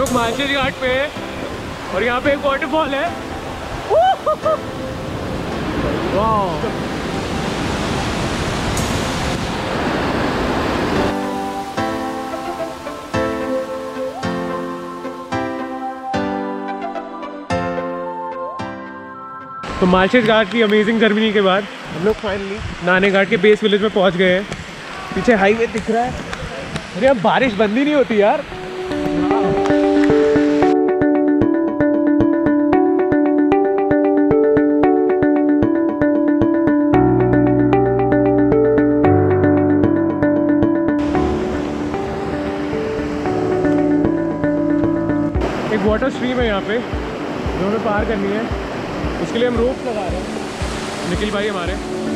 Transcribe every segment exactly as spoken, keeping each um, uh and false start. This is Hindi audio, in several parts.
लोग मालशेज घाट पे है और यहाँ पे एक वाटरफॉल है। वाह तो मालशेज घाट की अमेजिंग जर्नी के बाद हम लोग फाइनली नाने घाट के बेस विलेज में पहुंच गए हैं। पीछे हाईवे दिख रहा है। अरे अब बारिश बंद ही नहीं होती यार। एक वाटर स्ट्रीम है यहाँ पे जो हमें पार करनी है, उसके लिए हम रोप लगा रहे हैं। निखिल भाई हमारे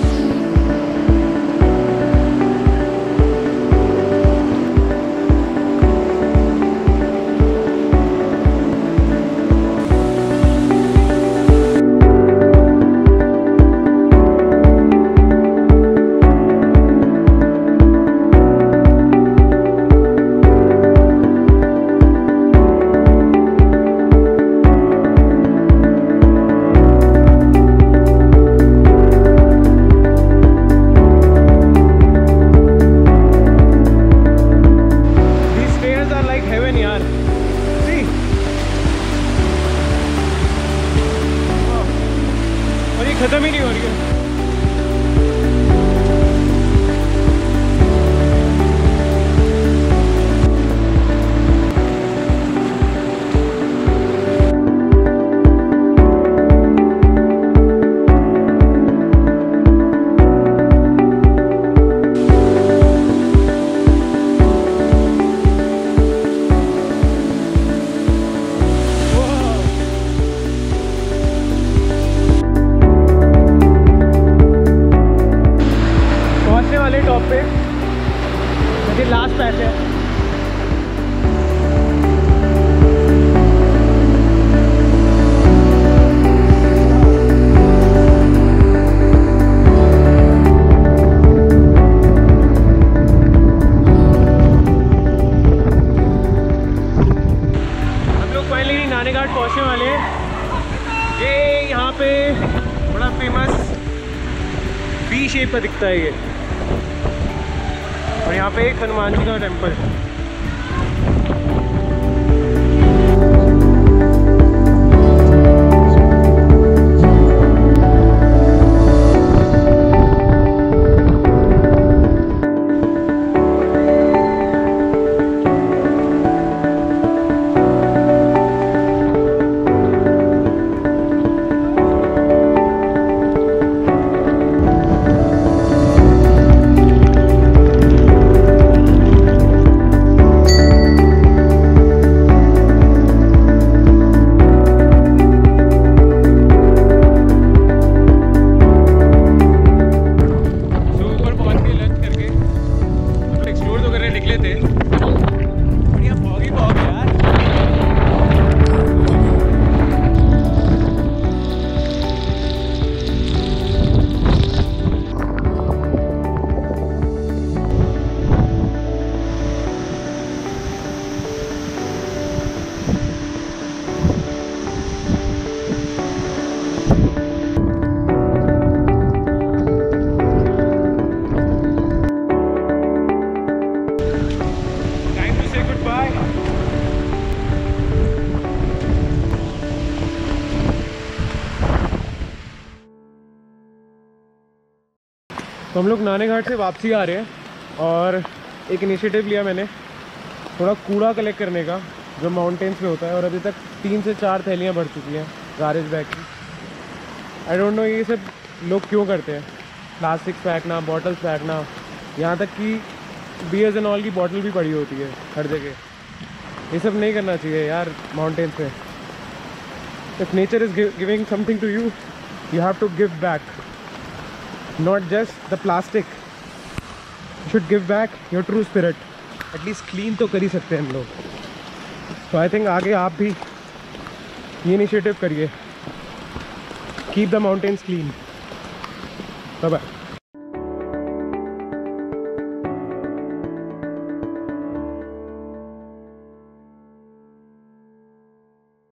खत्म ही नहीं हो रही है। टॉप पे लेकिन लास्ट पैच है। हम लोग फाइनली नाने घाट पहुंचने वाले हैं। ये यहाँ पे बड़ा फेमस वी शेप का दिखता है ये, और यहाँ पे एक हनुमान जी का टेम्पल है। तो हम लोग नाने घाट से वापसी आ रहे हैं और एक इनिशिएटिव लिया मैंने थोड़ा कूड़ा कलेक्ट करने का जो माउंटेन्स पे होता है, और अभी तक तीन से चार थैलियाँ भर चुकी हैं गार्बेज बैग की। आई डोंट नो ये सब लोग क्यों करते हैं, प्लास्टिक फेंकना, बॉटल्स फेंकना, यहाँ तक कि बियर्स एंड ऑल की बॉटल भी पड़ी होती है हर जगह। ये सब नहीं करना चाहिए यार माउंटेन्स पे। If nature is giving something to you, you have to give back, not just the plastic. You should give back your true spirit. At least clean तो कर ही सकते हैं हम लोग। तो आई थिंक आगे आप भी ये इनिशिएटिव करिए। Keep the mountains clean. Bye bye.